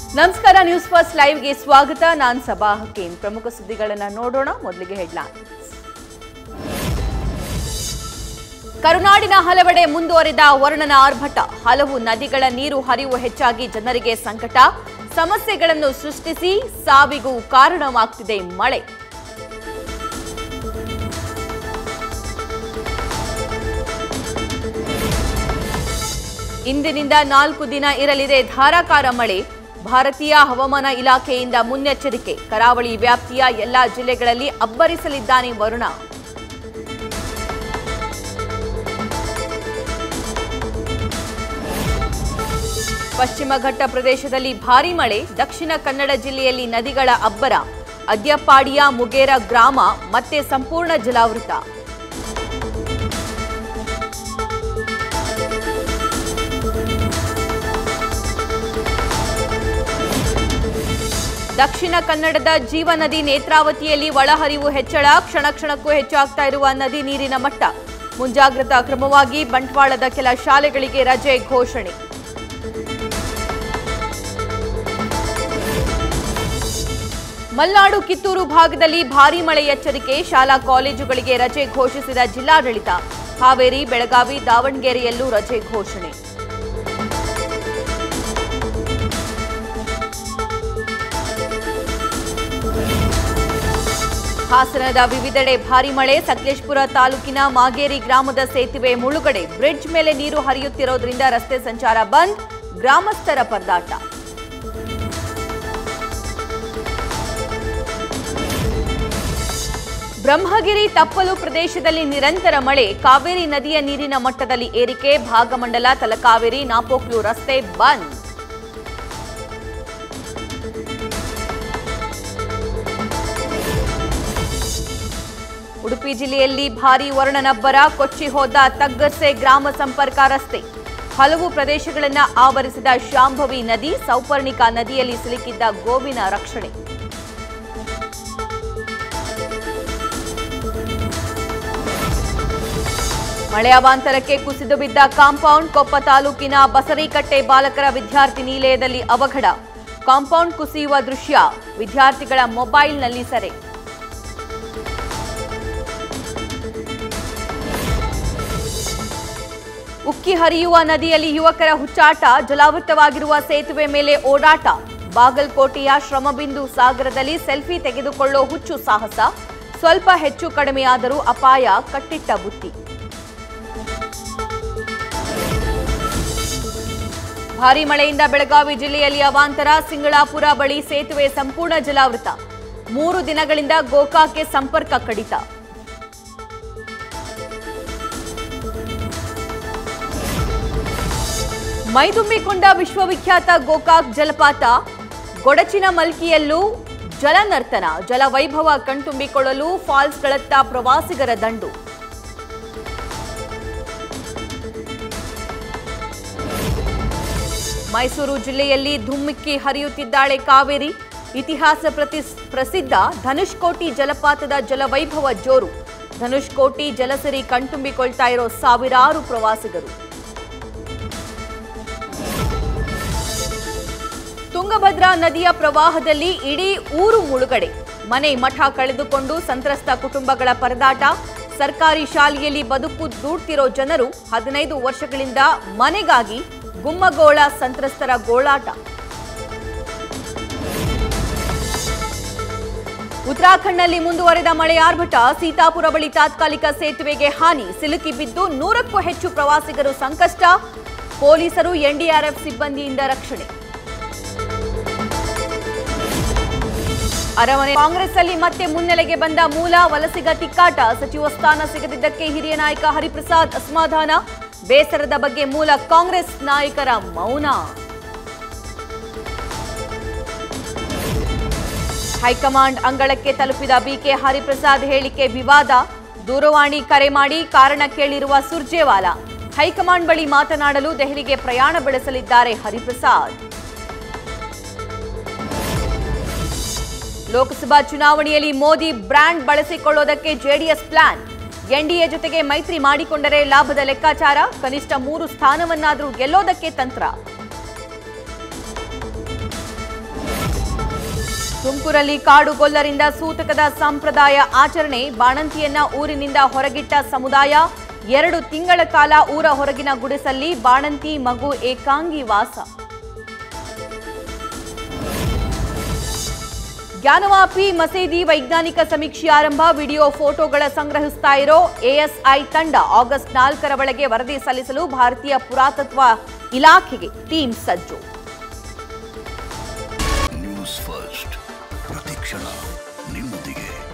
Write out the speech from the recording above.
ನಮಸ್ಕಾರ news first ಲೈವ್ಗೆ ಸ್ವಾಗತ. ನಾನು ಸಬಾ ಹಕೀಂ. ಪ್ರಮುಖ ಸುದ್ದಿಗಳನ್ನು ನೋಡೋಣ. ಮೊದಲಿಗೆ ಹೆಡ್ಲೈನ್ಸ್. ಕರುನಾಡಿನ ಹಲವೆಡೆ ಮುಂದುವರಿದ ವರುಣನ ಆರ್ಭಟ. ಹಲವು ನದಿಗಳ ನೀರು ಹರಿವು ಹೆಚ್ಚಾಗಿ ಜನರಿಗೆ ಸಂಕಟ. ಸಮಸ್ಯೆಗಳನ್ನು ಸೃಷ್ಟಿಸಿ ಸಾವಿಗೂ ಕಾರಣವಾಗ್ತಿದೆ ಮಳೆ. ಇಂದಿನಿಂದ 4 ದಿನ ಇರಲಿದೆ ಧಾರಾಕಾರ ಮಳೆ. ಭಾರತೀಯ ಹವಾಮಾನ ಇಲಾಖೆಯಿಂದ ಮುನ್ನೆಚ್ಚರಿಕೆ. ಕರಾವಳಿ ವ್ಯಾಪ್ತಿಯ ಎಲ್ಲಾ ಜಿಲ್ಲೆಗಳಲ್ಲಿ ಅಬ್ಬರಿಸಲಿದ್ದಾನೆ ವರುಣ. ಪಶ್ಚಿಮ ಘಟ್ಟ ಪ್ರದೇಶದಲ್ಲಿ ಭಾರೀ ಮಳೆ. ದಕ್ಷಿಣ ಕನ್ನಡ ಜಿಲ್ಲೆಯಲ್ಲಿ ನದಿಗಳ ಅಬ್ಬರ. ಅದ್ಯಪಾಡಿಯ ಮುಗೇರ ಗ್ರಾಮ ಮತ್ತೆ ಸಂಪೂರ್ಣ ಜಲಾವೃತ. ದಕ್ಷಿಣ ಕನ್ನಡದ ಜೀವನದಿ ನೇತ್ರಾವತಿಯಲ್ಲಿ ಒಳಹರಿವು ಹೆಚ್ಚಳ. ಕ್ಷಣ ಕ್ಷಣಕ್ಕೂ ಹೆಚ್ಚಾಗ್ತಾ ಇರುವ ನದಿ ನೀರಿನ ಮಟ್ಟ. ಮುಂಜಾಗ್ರತಾ ಕ್ರಮವಾಗಿ ಬಂಟ್ವಾಳದ ಕೆಲ ಶಾಲೆಗಳಿಗೆ ರಜೆ ಘೋಷಣೆ. ಮಲ್ನಾಡು ಕಿತ್ತೂರು ಭಾಗದಲ್ಲಿ ಭಾರೀ ಮಳೆ ಎಚ್ಚರಿಕೆ. ಶಾಲಾ ಕಾಲೇಜುಗಳಿಗೆ ರಜೆ ಘೋಷಿಸಿದ ಜಿಲ್ಲಾಡಳಿತ. ಹಾವೇರಿ, ಬೆಳಗಾವಿ, ದಾವಣಗೆರೆಯಲ್ಲೂ ರಜೆ ಘೋಷಣೆ. ಹಾಸನದ ವಿವಿಧೆಡೆ ಭಾರೀ ಮಳೆ. ಸಕಲೇಶಪುರ ತಾಲೂಕಿನ ಮಾಗೇರಿ ಗ್ರಾಮದ ಸೇತುವೆ ಮುಳುಗಡೆ. ಬ್ರಿಡ್ಜ್ ಮೇಲೆ ನೀರು ಹರಿಯುತ್ತಿರೋದ್ರಿಂದ ರಸ್ತೆ ಸಂಚಾರ ಬಂದ್. ಗ್ರಾಮಸ್ಥರ ಪರದಾಟ. ಬ್ರಹ್ಮಗಿರಿ ತಪ್ಪಲು ಪ್ರದೇಶದಲ್ಲಿ ನಿರಂತರ ಮಳೆ. ಕಾವೇರಿ ನದಿಯ ನೀರಿನ ಮಟ್ಟದಲ್ಲಿ ಏರಿಕೆ. ಭಾಗಮಂಡಲ, ತಲಕಾವೇರಿ, ನಾಪೋಕ್ಲು ರಸ್ತೆ ಬಂದ್. ಉಡುಪಿ ಜಿಲ್ಲೆಯಲ್ಲಿ ಭಾರೀ ವರುಣನಬ್ಬರ. ಕೊಚ್ಚಿ ಹೋದ ತಗ್ಗರ್ಸೆ ಗ್ರಾಮ ಸಂಪರ್ಕ ರಸ್ತೆ. ಹಲವು ಪ್ರದೇಶಗಳನ್ನು ಆವರಿಸಿದ ಶಾಂಭವಿ ನದಿ. ಸೌಪರ್ಣಿಕಾ ನದಿಯಲ್ಲಿ ಸಿಲುಕಿದ್ದ ಗೋವಿನ ರಕ್ಷಣೆ. ಮಳೆ ಅವಾಂತರಕ್ಕೆ ಕುಸಿದು ಬಿದ್ದ ಕಾಂಪೌಂಡ್. ಕೊಪ್ಪ ತಾಲೂಕಿನ ಬಸರೀಕಟ್ಟೆ ಬಾಲಕರ ವಿದ್ಯಾರ್ಥಿ ನಿಲಯದಲ್ಲಿ ಅವಘಡ. ಕಾಂಪೌಂಡ್ ಕುಸಿಯುವ ದೃಶ್ಯ. ವಿದ್ಯಾರ್ಥಿಗಳ ಮೊಬೈಲ್ನಲ್ಲಿ ಸೆರೆ. ಉಕ್ಕಿ ಹರಿಯುವ ನದಿಯಲ್ಲಿ ಯುವಕರ ಹುಚ್ಚಾಟ. ಜಲಾವೃತವಾಗಿರುವ ಸೇತುವೆ ಮೇಲೆ ಓಡಾಟ. ಬಾಗಲಕೋಟೆಯ ಶ್ರಮಬಿಂದು ಸಾಗರದಲ್ಲಿ ಸೆಲ್ಫಿ ತೆಗೆದುಕೊಳ್ಳೋ ಹುಚ್ಚು ಸಾಹಸ. ಸ್ವಲ್ಪ ಹೆಚ್ಚು ಕಡಿಮೆಯಾದರೂ ಅಪಾಯ ಕಟ್ಟಿಟ್ಟ ಬುತ್ತಿ. ಭಾರೀ ಮಳೆಯಿಂದ ಬೆಳಗಾವಿ ಜಿಲ್ಲೆಯಲ್ಲಿ ಅವಾಂತರ. ಸಿಂಗಳಾಪುರ ಬಳಿ ಸೇತುವೆ ಸಂಪೂರ್ಣ ಜಲಾವೃತ. 3 ದಿನಗಳಿಂದ ಗೋಕಾಕ್ಗೆ ಸಂಪರ್ಕ ಕಡಿತ. ಮೈದುಂಬಿಕೊಂಡ ವಿಶ್ವವಿಖ್ಯಾತ ಗೋಕಾಕ್ ಜಲಪಾತ. ಗೊಡಚಿನ ಮಲ್ಕಿಯಲ್ಲೂ ಜಲನರ್ತನ. ಜಲವೈಭವ ಕಣ್ತುಂಬಿಕೊಳ್ಳಲು ಫಾಲ್ಸ್ಗಳತ್ತ ಪ್ರವಾಸಿಗರ ದಂಡು. ಮೈಸೂರು ಜಿಲ್ಲೆಯಲ್ಲಿ ಧುಮ್ಮಿಕ್ಕಿ ಹರಿಯುತ್ತಿದ್ದಾಳೆ ಕಾವೇರಿ. ಇತಿಹಾಸ ಪ್ರಸಿದ್ಧ ಧನುಷ್ಕೋಟಿ ಜಲಪಾತದ ಜಲವೈಭವ ಜೋರು. ಧನುಷ್ಕೋಟಿ ಜಲಸರಿ ಕಣ್ತುಂಬಿಕೊಳ್ತಾ ಇರೋ ಸಾವಿರಾರು ಪ್ರವಾಸಿಗರು. ತುಂಗಭದ್ರಾ ನದಿಯ ಪ್ರವಾಹದಲ್ಲಿ ಇಡೀ ಊರು ಮುಳುಗಡೆ. ಮನೆ ಮಠ ಕಳೆದುಕೊಂಡು ಸಂತ್ರಸ್ತ ಕುಟುಂಬಗಳ ಪರದಾಟ. ಸರ್ಕಾರಿ ಶಾಲೆಯಲ್ಲಿ ಬದುಕು ದೂಡ್ತಿರೋ ಜನರು. 15 ವರ್ಷಗಳಿಂದ ಮನೆಗಾಗಿ ಗುಮ್ಮಗೋಳ ಸಂತ್ರಸ್ತರ ಗೋಳಾಟ. ಉತ್ತರಾಖಂಡ್ನಲ್ಲಿ ಮುಂದುವರೆದ ಮಳೆ ಆರ್ಭಟ. ಸೀತಾಪುರ ಬಳಿ ತಾತ್ಕಾಲಿಕ ಸೇತುವೆಗೆ ಹಾನಿ. ಸಿಲುಕಿ ಬಿದ್ದು 100ಕ್ಕೂ ಹೆಚ್ಚು ಪ್ರವಾಸಿಗರು ಸಂಕಷ್ಟ. ಪೊಲೀಸರು, ಎನ್ಡಿಆರ್ಎಫ್ ಸಿಬ್ಬಂದಿಯಿಂದ ರಕ್ಷಣೆ. ಅರಮನೆ ಕಾಂಗ್ರೆಸ್ ಅಲ್ಲಿ ಮತ್ತೆ ಮುನ್ನೆಲೆಗೆ ಬಂದ ಮೂಲ. ವಲಸಿಗ ತಿಕ್ಕಾಟ. ಸಚಿವ ಸ್ಥಾನ ಸಿಗದಿದ್ದಕ್ಕೆ ಹಿರಿಯ ನಾಯಕ ಹರಿಪ್ರಸಾದ್ ಅಸಮಾಧಾನ. ಬೇಸರದ ಬಗ್ಗೆ ಮೂಲ ಕಾಂಗ್ರೆಸ್ ನಾಯಕರ ಮೌನ. ಹೈಕಮಾಂಡ್ ಅಂಗಳಕ್ಕೆ ತಲುಪಿದ ಬಿಕೆ ಹರಿಪ್ರಸಾದ್ ಹೇಳಿಕೆ ವಿವಾದ. ದೂರವಾಣಿ ಕರೆ ಮಾಡಿ ಕಾರಣ ಕೇಳಿರುವ ಸುರ್ಜೇವಾಲಾ. ಹೈಕಮಾಂಡ್ ಬಳಿ ಮಾತನಾಡಲು ದೆಹಲಿಗೆ ಪ್ರಯಾಣ ಬೆಳೆಸಲಿದ್ದಾರೆ ಹರಿಪ್ರಸಾದ್. ಲೋಕಸಭಾ ಚುನಾವಣೆಯಲ್ಲಿ ಮೋದಿ ಬ್ರ್ಯಾಂಡ್ ಬಳಸಿಕೊಳ್ಳೋದಕ್ಕೆ ಜೆಡಿಎಸ್ ಪ್ಲಾನ್. ಎನ್ಡಿಎ ಜೊತೆಗೆ ಮೈತ್ರಿ ಮಾಡಿಕೊಂಡರೆ ಲಾಭದ ಲೆಕ್ಕಾಚಾರ. ಕನಿಷ್ಠ 3 ಸ್ಥಾನವನ್ನಾದರೂ ಗೆಲ್ಲೋದಕ್ಕೆ ತಂತ್ರ. ತುಮಕೂರಲ್ಲಿ ಕಾಡುಗೊಲ್ಲರಿಂದ ಸೂತಕದ ಸಂಪ್ರದಾಯ ಆಚರಣೆ. ಬಾಣಂತಿಯನ್ನ ಊರಿನಿಂದ ಹೊರಗಿಟ್ಟ ಸಮುದಾಯ. 2 ತಿಂಗಳ ಕಾಲ ಊರ ಹೊರಗಿನ ಗುಡಿಸಲ್ಲಿ ಬಾಣಂತಿ ಮಗು ಏಕಾಂಗಿ ವಾಸ. ಜ್ಞಾನವಾಪಿ ಮಸೀದಿ ವೈಜ್ಞಾನಿಕ ಸಮೀಕ್ಷೆ ಆರಂಭ. ವಿಡಿಯೋ ಫೋಟೋಗಳ ಸಂಗ್ರಹಿಸ್ತಾ ಇರೋ ಎಎಸ್ಐ ತಂಡ ಆಗಸ್ಟ್ 4ರ ಒಳಗೆ ವರದಿ ಸಲ್ಲಿಸಲು ಭಾರತೀಯ ಪುರಾತತ್ವ ಇಲಾಖೆಗೆ ಟೀಮ್ ಸಜ್ಜು. ನ್ಯೂಸ್ ಫಸ್ಟ್ ಪ್ರತಿಕ್ಷಣ ನಿಮ್ಮೊಂದಿಗೆ.